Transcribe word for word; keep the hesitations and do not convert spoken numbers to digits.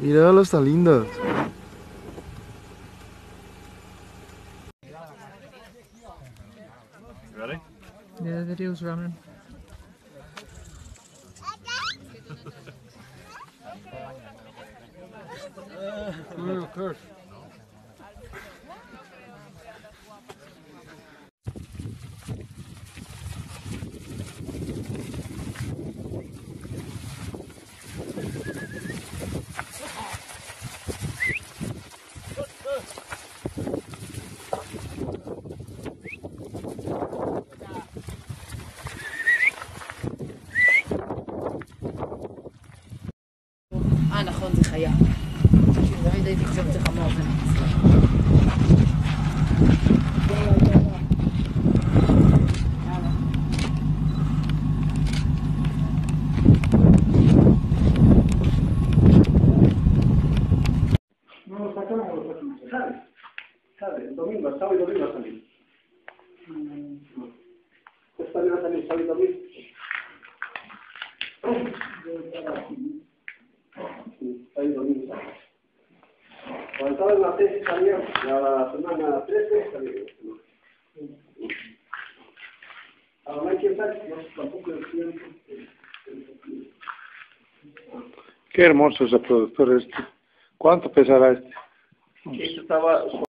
Míralo, está linda. Ready? Yeah, the video's running. Uh, curve. אה נכון, זה חיה. תמיד הייתי חושבת שזה חמור. No lo sacamos, lo sacamos. Sale, sale, el domingo, el sábado y domingo va a salir. Esta vez va a salir sábado y domingo. Sí, sábado y domingo. Cuando estaba en la tesis salía, la semana trece salía. Ahora no hay quien sabe, no, tampoco el tiempo. Qué hermoso ese productor este. ¿Cuánto pesará este? Este estaba